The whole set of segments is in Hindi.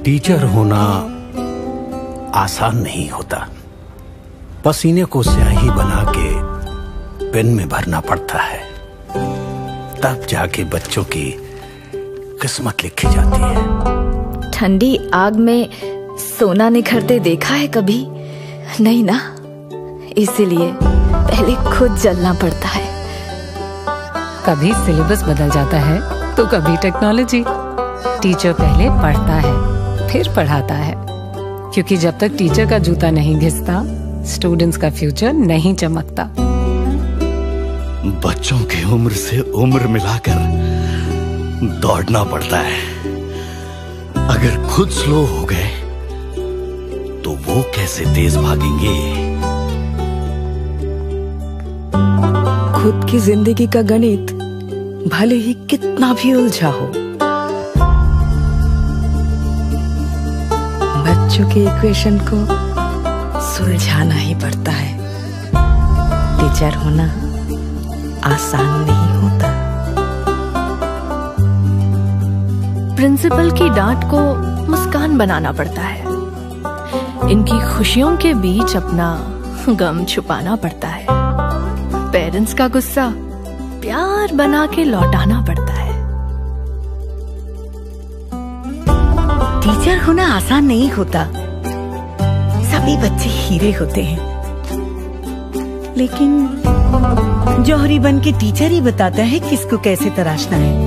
टीचर होना आसान नहीं होता। पसीने को स्याही बना के पेन में भरना पड़ता है, तब जाके बच्चों की किस्मत लिखी जाती है। ठंडी आग में सोना निखरते देखा है कभी? नहीं ना, इसीलिए पहले खुद जलना पड़ता है। कभी सिलेबस बदल जाता है तो कभी टेक्नोलॉजी। टीचर पहले पढ़ता है फिर पढ़ाता है, क्योंकि जब तक टीचर का जूता नहीं घिसता स्टूडेंट्स का फ्यूचर नहीं चमकता। बच्चों की उम्र से उम्र मिलाकर दौड़ना पड़ता है। अगर खुद स्लो हो गए तो वो कैसे तेज भागेंगे? खुद की जिंदगी का गणित भले ही कितना भी उलझा हो, बच्चों के इक्वेशन को सुलझाना ही पड़ता है। टीचर होना आसान नहीं होता। प्रिंसिपल की डांट को मुस्कान बनाना पड़ता है। इनकी खुशियों के बीच अपना गम छुपाना पड़ता है। पेरेंट्स का गुस्सा प्यार बना के लौटाना पड़ता है। टीचर होना आसान नहीं होता। सभी बच्चे हीरे होते हैं, लेकिन जौहरी बन के टीचर ही बताता है किसको कैसे तराशना है।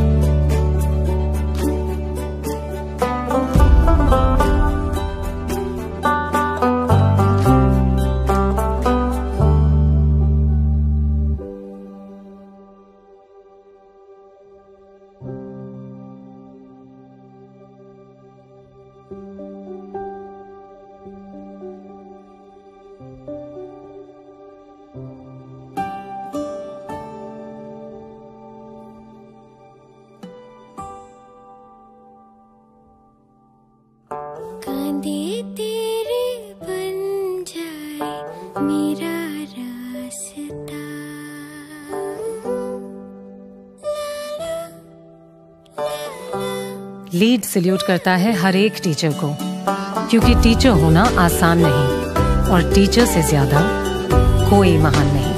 लीड सल्यूट करता है हर एक टीचर को, क्योंकि टीचर होना आसान नहीं और टीचर से ज्यादा कोई महान नहीं।